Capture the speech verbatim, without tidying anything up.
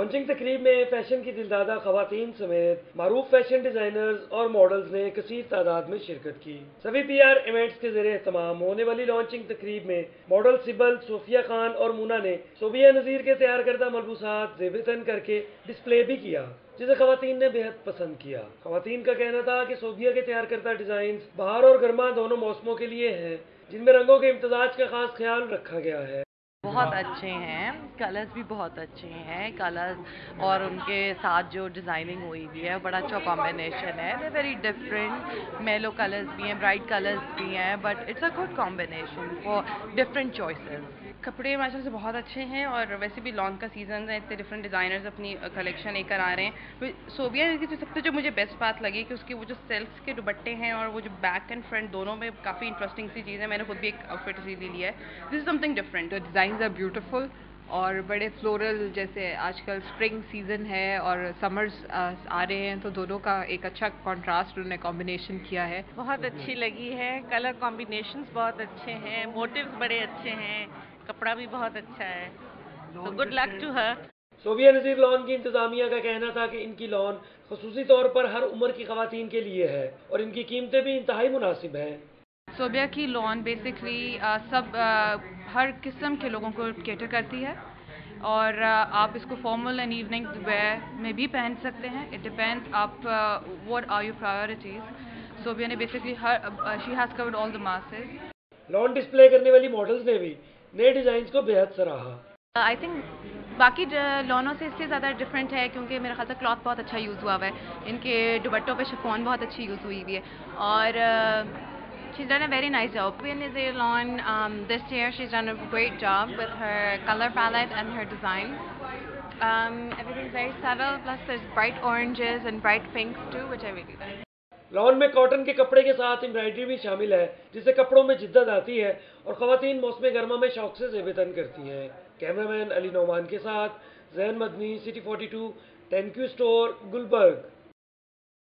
Launching तकरीब में fashion की दिलदादा खवातीन समेत मारूफ फैशन डिजाइनर्स और मॉडल्स ने कसीर तादाद में शिरकत की। सभी पी आर इवेंट्स के जरिए तमाम होने वाली लॉन्चिंग तकरीब में मॉडल सिबल, सोफिया खान और मुना ने सोबिया नज़ीर के तैयार करदा मलबूसात ज़ेब-ए-तन करके डिस्प्ले भी किया, जिसे खवातीन ने बेहद पसंद किया। खवातीन का कहना था कि सोबिया के तैयार करदा डिजाइन बहार और गर्मा दोनों मौसमों के लिए हैं, जिनमें रंगों के इम्तजाज का खास ख्याल रखा गया है। बहुत अच्छे हैं, कलर्स भी बहुत अच्छे हैं, कलर्स और उनके साथ जो डिज़ाइनिंग हुई हुई है बड़ा अच्छा कॉम्बिनेशन है। They very different, mellow colours भी हैं, ब्राइट कलर्स भी हैं, but it's a good combination for different choices. कपड़े माशा से बहुत अच्छे हैं और वैसे भी लॉन्च का सीज़न है, इतने डिफरेंट डिज़ाइनर्स अपनी कलेक्शन लेकर आ रहे हैं। सोबिया की जो सबसे जो मुझे बेस्ट बात लगी कि उसके वो जो सेल्फ्स के दुपट्टे हैं और वो जो बैक एंड फ्रंट दोनों में काफ़ी इंटरेस्टिंग सी चीज़ है। मैंने खुद भी एक आउटफिट इसीलिए लिया है। This is something different. The designs are beautiful और बड़े फ्लोरल, जैसे आजकल स्प्रिंग सीज़न है और समर्स आ रहे हैं, तो दोनों का एक अच्छा कॉन्ट्रास्ट उन्होंने कॉम्बिनेशन किया है। बहुत अच्छी लगी है, कलर कॉम्बिनेशंस बहुत अच्छे हैं, मोटिव्स बड़े अच्छे हैं, कपड़ा भी बहुत अच्छा है। तो good luck to her. Sobia Nazir lawn की इंतजामिया का कहना था कि इनकी लॉन खसूसी तौर पर हर उम्र की खवातीन के लिए है और इनकी कीमतें भी इंतहाई मुनासिब हैं। सोबिया की लॉन बेसिकली सब आ, हर किस्म के लोगों को कैटर करती है और आ, आप इसको फॉर्मल एंड इवनिंग वेयर में भी पहन सकते हैं। इट डिपेंड्स आप what are your priorities. Sobia ने basically her she has covered all the masses. Lawn display करने वाली मॉडल्स ने भी नए डिजाइन को बेहद सराहा। आई थिंक बाकी लॉनों से इससे ज़्यादा डिफरेंट है क्योंकि मेरा ख्याल से क्लॉथ बहुत अच्छा यूज़ हुआ हुआ है। इनके दुपट्टों पे शिफॉन बहुत अच्छी यूज़ हुई हुई है और she's done a very nice job. Sobiya Nazir Lawn um, this year she's done a great job with her color palette and her design. Um, everything's very subtle, plus there's bright oranges and bright pinks too, which I really like. Lawn में cotton के कपड़े के साथ embroidery भी शामिल है, जिससे कपड़ों में जिद्दत आती है और खवातीन मौसम गर्मा में शौक से ज़ेब-ए-तन करती हैं। कैमरामैन अली नौमान के साथ जैन मदनी, सिटी बयालीस, टेन क्यू स्टोर, गुलबर्ग।